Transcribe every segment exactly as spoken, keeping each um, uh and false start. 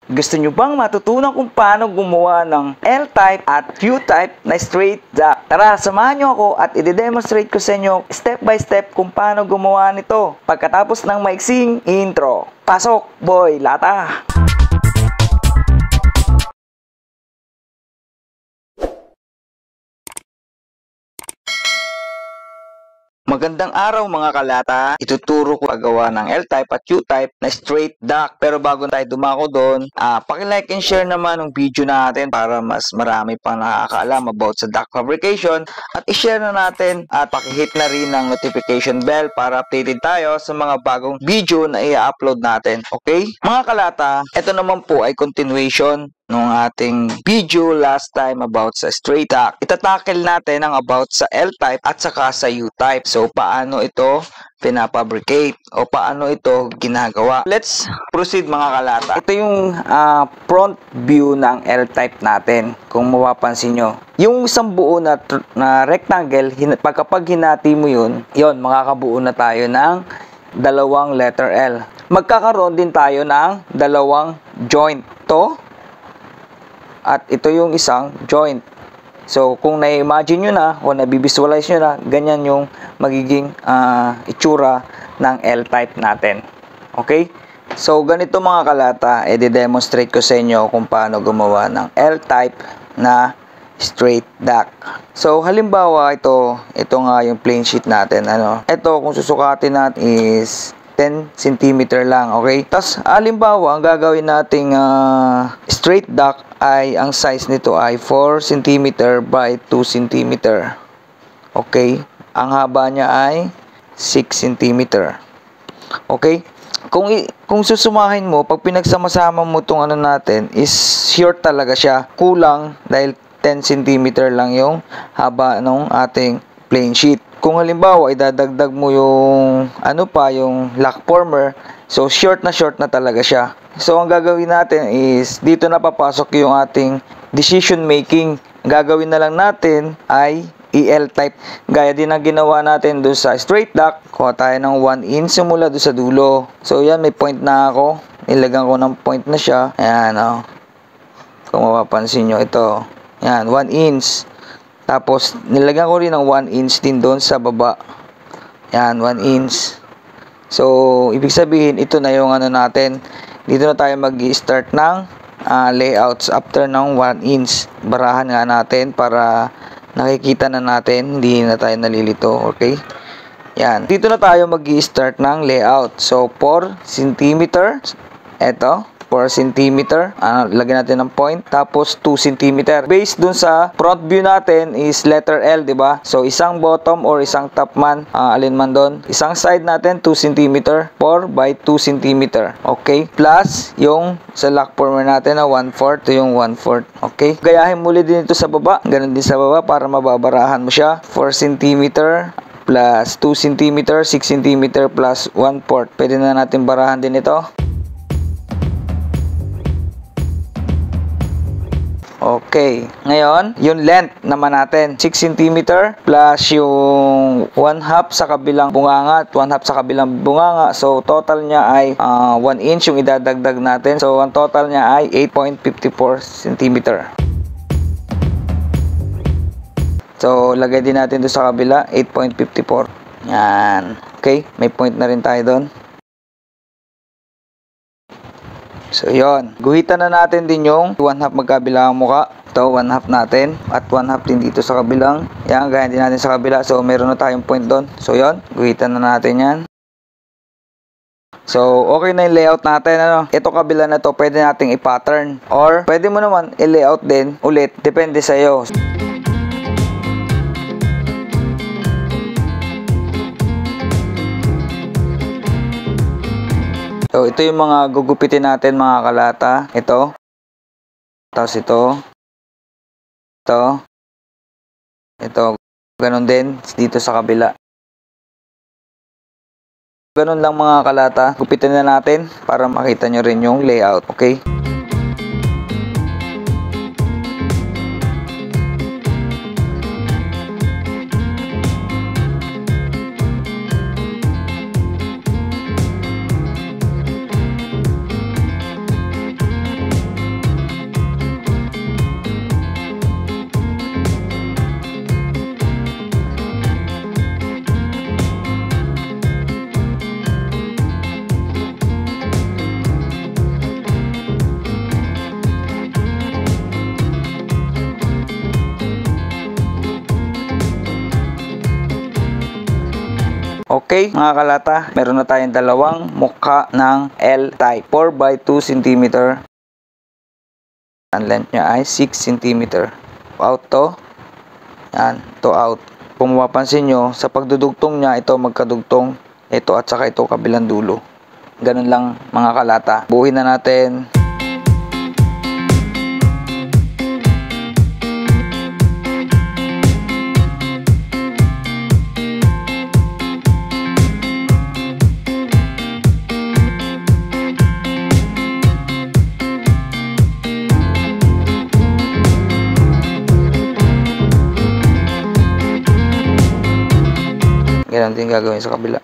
Gusto nyo bang matutunan kung paano gumawa ng L-type at U-type na straight jack? Tara, samahan nyo ako at i-demonstrate ko sa inyo step by step kung paano gumawa nito pagkatapos ng maiksing intro. Pasok, boy, lata! Magandang araw mga kalata. Ituturo ko paggawa ng L-type at U-type na straight duck. Pero bago tayo dumako doon, uh, paki-like and share naman ng video natin para mas marami pang nakakaalam about sa duck fabrication. At i-share na natin at paki-hit na rin ng notification bell para updated tayo sa mga bagong video na i-upload natin. Okay? Mga kalata, ito naman po ay continuation nung ating video last time about sa straight duck. Itatackle natin ang about sa L-type at saka sa U-type. So, paano ito pinafabricate o paano ito ginagawa. Let's proceed mga kalata. Ito yung uh, front view ng L-type natin. Kung mapapansin nyo. Yung isang buo na, na rectangle, hin pagkapag hinati mo yun, yun, makakabuo na tayo ng dalawang letter L. Magkakaroon din tayo ng dalawang joint. To at ito yung isang joint. So, kung na-imagine nyo na o nabivisualize nyo na, ganyan yung magiging uh, itsura ng L-type natin. Okay? So, ganito mga kalata, i-demonstrate ko sa inyo kung paano gumawa ng L-type na straight duck. So, halimbawa, ito, ito nga yung plain sheet natin. Ano? Ito, kung susukatin natin is ten centimeter lang, okay? Tapos, halimbawa, ang gagawin nating uh, straight duck ay, ang size nito ay four centimeter by two centimeter. Okay? Ang haba niya ay six centimeter. Okay? Kung, kung susumahin mo, pag pinagsama-sama mo itong ano natin, is short talaga siya. Kulang dahil ten centimeter lang yung haba ng ating plain sheet. Kung halimbawa, idadagdag mo yung ano pa, yung lock former, so short na short na talaga siya. So, ang gagawin natin is, dito na papasok yung ating decision making. Ang gagawin na lang natin ay i-L-type. Gaya din ang ginawa natin doon sa straight duck. Kuha tayo ng one inch simula doon sa dulo. So, yan, may point na ako. Nilagyan ko ng point na siya. Ayan, o. Oh. Kung mapapansin nyo, ito. Ayan, one inch. Tapos, nilagyan ko rin ng one inch din doon sa baba. Yan, one inch. So, ibig sabihin, ito na yung ano natin. Dito na tayo mag-i-start ng uh, layouts after ng one inch. Barahan nga natin para nakikita na natin. Hindi na tayo nalilito. Okay? Yan. Dito na tayo mag-i-start ng layout. So, four centimeter. Ito. four centimeter. Uh, lagyan natin ng point. Tapos, two centimeter. Based dun sa front view natin is letter L, di ba? So, isang bottom or isang top man. Uh, alin man doon. Isang side natin, two centimeter. four by two centimeter. Okay? Plus, yung sa lock former natin na one fourth. Ito yung one fourth. Okay? Gayahin muli din ito sa baba. Ganun din sa baba para mababarahan mo siya. four centimeter plus two centimeter. six centimeter plus one fourth. Pwede na natin barahan din ito. Okay. Ngayon, yung length naman natin. six centimeter plus yung one half sa kabilang bunganga at one half sa kabilang bunganga. So, total niya ay uh, one inch yung idadagdag natin. So, ang total niya ay eight point five four centimeter. So, lagay din natin doon sa kabila, eight point five four. Yan. Okay. May point na rin tayo doon. So, yun. Guhitan na natin din yung one half magkabilang muka. Ito, one half natin. At one half din dito sa kabilang. Yan, gaya din natin sa kabila. So, meron na tayong point doon. So, yun. Guhitan na natin yan. So, okay na yung layout natin. Ano? Ito kabila na to pwede nating i-pattern. Or, pwede mo naman i-layout din ulit. Depende sa'yo. So, ito yung mga gugupitin natin mga kalata. Ito. Tapos ito. Ito. Ito. Ganon din dito sa kabila. Ganon lang mga kalata. Gupitin na natin para makita nyo rin yung layout. Okay? Okay, mga kalata, meron na tayong dalawang mukha ng L-type. four by two centimeter. Ang length niya ay six centimeter. Out to. Yan, to out. Kung mapapansin nyo, sa pagdudugtong niya, ito magkadugtong. Ito at saka ito kabilang dulo. Ganun lang mga kalata. Buuin na natin. Ganun din gagawin sa kabila.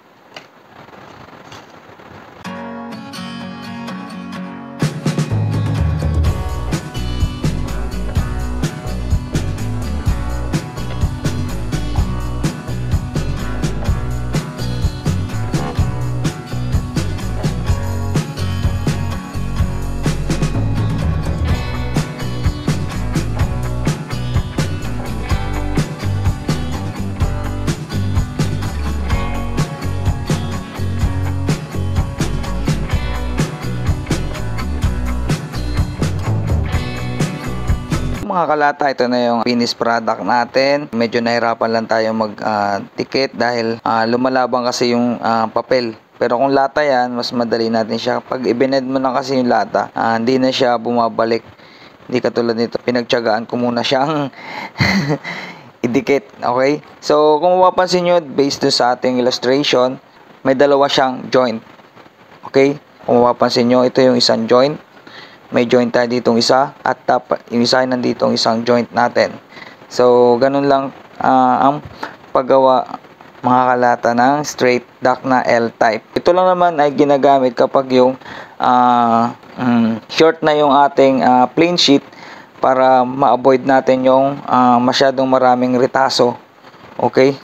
Mga kalata, ito na yung finished product natin. Medyo nahirapan lang tayo mag-tikit uh, dahil uh, lumalabang kasi yung uh, papel. Pero kung lata yan, mas madali natin siya. Pag ibined mo na kasi yung lata, uh, hindi na siya bumabalik. Hindi katulad nito. Pinagtyagaan ko muna siyang idikit. Okay? So, kung mapapansin nyo, based sa ating illustration, may dalawa siyang joint. Okay? Kung mapapansin nyo, ito yung isang joint. May joint tayo ditong isa at dapat yung isa ay nanditong isang joint natin. So, ganun lang uh, ang paggawa mga kalata ng straight duct na L-type. Ito lang naman ay ginagamit kapag yung uh, um, short na yung ating uh, plain sheet para ma-avoid natin yung uh, masyadong maraming retaso. Okay?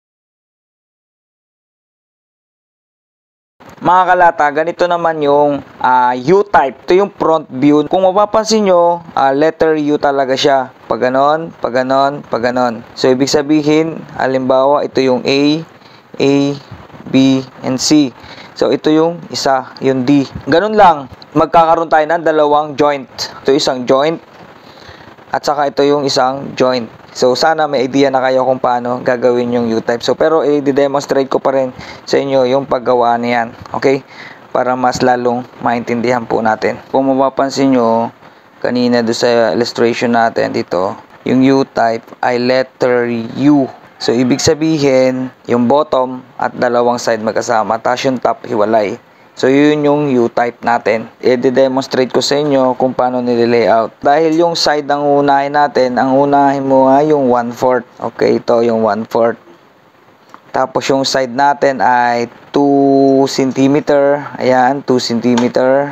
Mga kalata, ganito naman yung uh, U-type. Ito yung front view. Kung mapapansin nyo, uh, letter U talaga siya. Pag ganon, pag ganon, pag ganon. So, ibig sabihin, halimbawa, ito yung A, A, B, and C. So, ito yung isa, yung D. Ganon lang. Magkakaroon tayo ng dalawang joint. Ito isang joint. At saka ito yung isang joint. So, sana may idea na kayo kung paano gagawin yung U-type. So, pero i-demonstrate ko pa rin sa inyo yung paggawa niyan. Okay? Para mas lalong maintindihan po natin. Kung mapapansin nyo, kanina do sa illustration natin dito, yung U-type ay letter U. So, ibig sabihin, yung bottom at dalawang side magkasama. Tapos yung top hiwalay. So, yun yung U-type natin. I-demonstrate ko sa inyo kung paano nile-layout. Dahil yung side ang unahin natin, ang unahin mo nga yung one fourth. Okay, ito yung one fourth. Tapos yung side natin ay two centimeter. Ayan, two centimeter.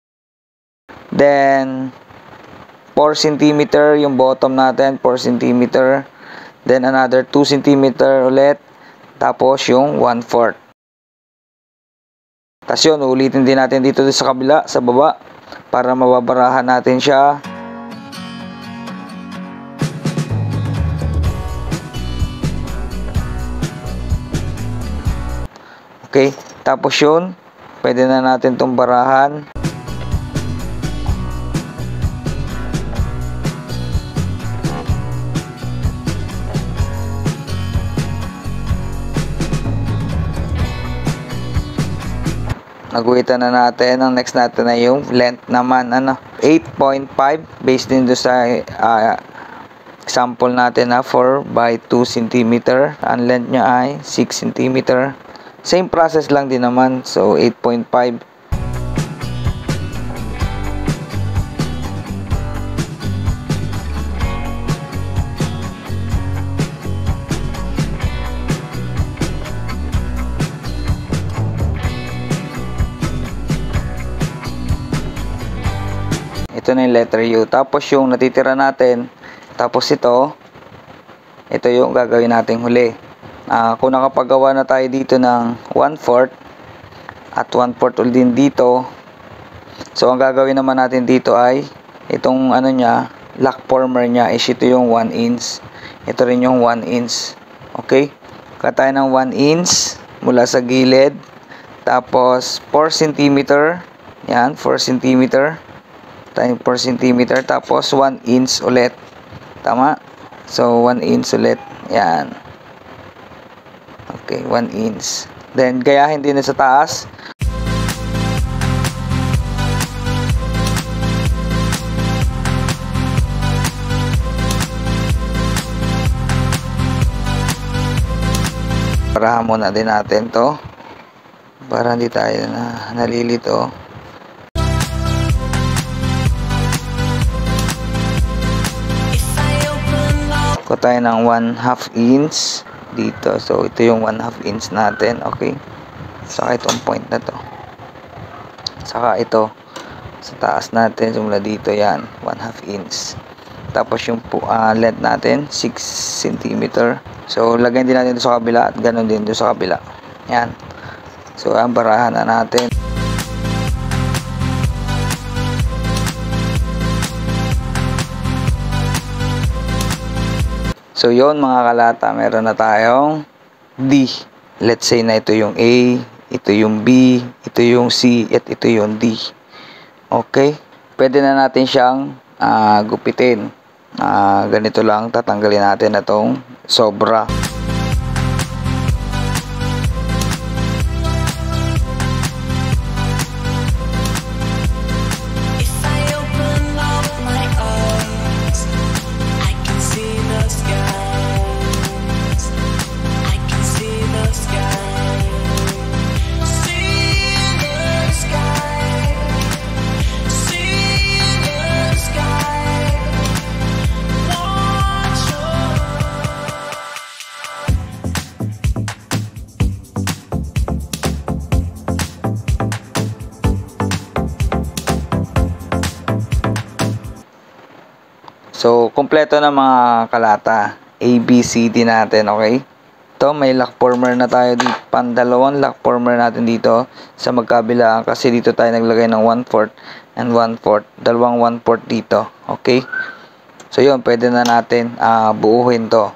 Then, four centimeter yung bottom natin, four centimeter. Then, another two centimeter ulit. Tapos yung one fourth. Tapos yun, ulitin din natin dito sa kabila, sa baba, para mababarahan natin siya. Okay, tapos yun, pwede na natin itong barahan. Naguhitan na natin. Ang next natin na yung length naman, ano, eight point five based din do sa uh, example natin na four by two centimeter. Ang length niya ay six centimeter. Same process lang din naman. So, eight point five. Ito na yung letter U. Tapos yung natitira natin, tapos ito, ito yung gagawin nating huli. Uh, kung nakapagawa na tayo dito ng one fourth at one fourth ulit din dito, so ang gagawin naman natin dito ay itong ano niya, lock former niya is ito yung one inch. Ito rin yung one inch. Okay? Kaya tayo ng one inch. mula sa gilid. Tapos four centimeter. Yan, four centimeter. Time four centimeter. Tapos one inch ulit. Tama? So, one inch ulit. Yan. Okay, one inch. Then, gayahin din na sa taas. Parahan muna din natin to para hindi tayo na nalilito. Kuha tayo ng one half inch dito. So, ito yung one half inch natin. Okay. Saka itong point na to. Saka ito sa taas natin. Simula dito yan. one half inch. Tapos yung uh, length natin, six centimeter. So, lagyan din natin ito sa kabila at ganun din ito sa kabila. Yan. So, ang barahan na natin. So, yon mga kalata. Meron na tayong D. Let's say na ito yung A, ito yung B, ito yung C, at ito yung D. Okay? Pwede na natin siyang uh, gupitin. Uh, ganito lang, tatanggalin natin na itong sobra. So, kompleto na mga kalata. A, B, C, D natin, okay? Ito, may lock former na tayo dito. Pandalawang lock former natin dito sa magkabila. Kasi dito tayo naglagay ng one fourth and one fourth. Dalawang one fourth dito, okay? So, yun, pwede na natin uh, buuhin to.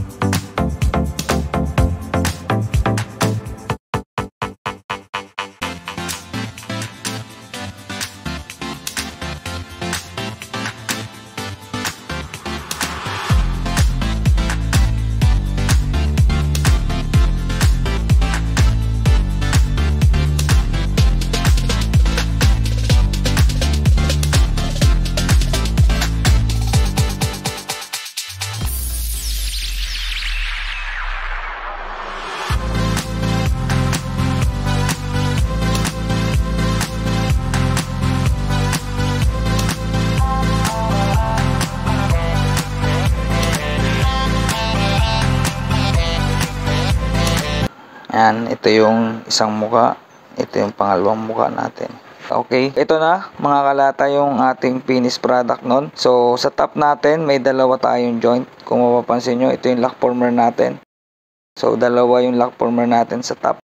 Yan, ito yung isang muka. Ito yung pangalawang muka natin. Okay, ito na mga kalata yung ating finished product nun. So, sa top natin, may dalawa tayong joint. Kung mapapansin nyo, ito yung lock former natin. So, dalawa yung lock former natin sa top.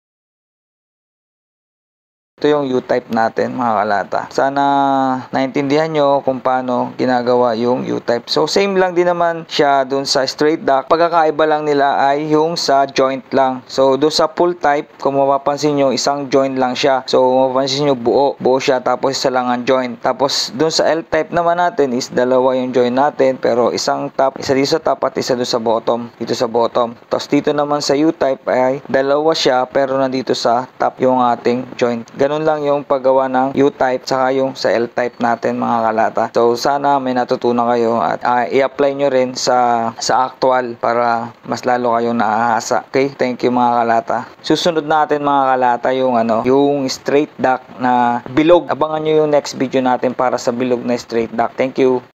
Ito yung U-type natin mga kalata. Sana naintindihan nyo kung paano ginagawa yung U-type. So same lang din naman siya dun sa straight duct. Pagkakaiba lang nila ay yung sa joint lang. So dun sa full type, kung mapapansin nyo, isang joint lang siya. So mapapansin nyo, buo. Buo siya tapos isa lang ang joint. Tapos dun sa L-type naman natin is dalawa yung joint natin. Pero isang top, isa dito sa top at isa dun sa bottom. Dito sa bottom. Tapos dito naman sa U-type ay dalawa siya pero nandito sa top yung ating joint. Ganun lang yung paggawa ng U-type saka yung sa L-type natin mga kalata. So sana may natutunan kayo at uh, i-apply nyo rin sa sa actual para mas lalo kayong naahasa. Okay, thank you mga kalata. Susunod natin mga kalata yung ano, yung straight duct na bilog. Abangan nyo yung next video natin para sa bilog na straight duct. Thank you.